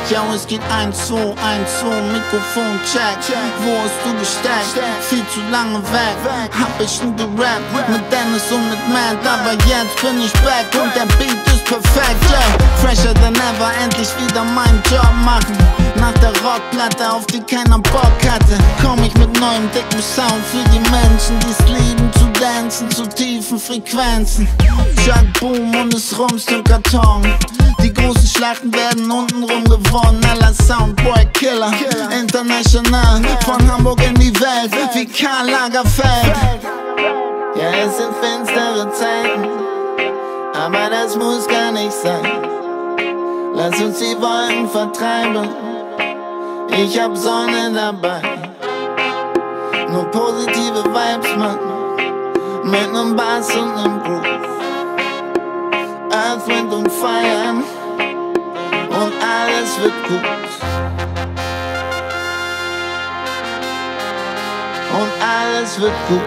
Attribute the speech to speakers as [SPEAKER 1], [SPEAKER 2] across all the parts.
[SPEAKER 1] Ja, es geht 1, 2, 1, 2, Mikrofon check. Wo hast du gesteckt? Viel zu lange weg. Hab ich nie gerappt mit Dennis und mit Matt, aber jetzt bin ich back und der Beat ist perfekt. Yeah, fresher than ever, endlich wieder meinen Job machen. Nach der Rockplatte, auf die keiner Bock hatte, komm ich mit neuem dicken Sound für die Menschen, die's lieben zu dancen zu tiefen Frequenzen. Chuck Boom und es rumst im Karton. Die großen Schlachten werden untenrum gewonnen. Aller Soundboy Killer, international, von Hamburg in die Welt, wie Karl Lagerfeld. Ja, es sind finstere Zeiten, aber das muss gar nicht sein. Lass uns die Wolken vertreiben, ich hab Sonne dabei. Nur positive Vibes, Mann, mit nem Bass und nem Groove. Earth, Wind und Fire und alles wird gut. Und alles wird gut.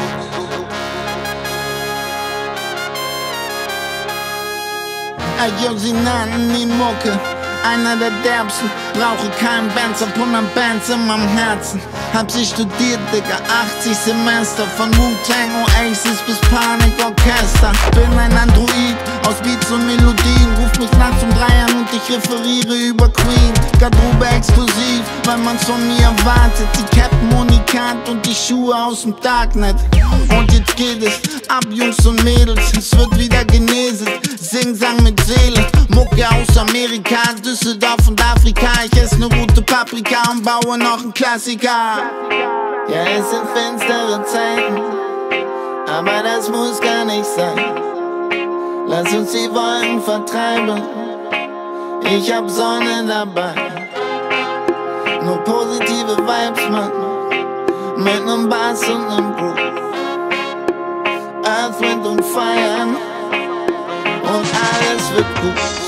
[SPEAKER 1] Ayo, sie nannten ihn Mucke, einer der derbsten. Brauche keinen Bands, ab 100 Bands in meinem Herzen. Hab sie studiert, Digga, 80 Semester. Von Wu-Tang, Oasis bis Panikorchester. Bin ein Android aus Beats und Melodien. Ruf mich nachts um 3 an und ich referiere über Queen. Garderobe exklusiv, weil man's von mir erwartet. Die Captain Unikat und die Schuhe aus dem Darknet. Und jetzt geht es ab, Jungs und Mädels. Es wird wieder geneset, Sing-Sang mit Seele. Mucke aus Amerika, Düsseldorf und Afrika. Ich esse ne gute Paprika und baue noch einen Klassiker. Ja, es sind finstere Zeiten, aber das muss gar nicht sein. Lass uns die Wolken vertreiben, ich hab Sonne dabei. Nur positive Vibes, Mann, mit nem Bass und nem Groove. Earth, Wind und Fire und alles wird gut.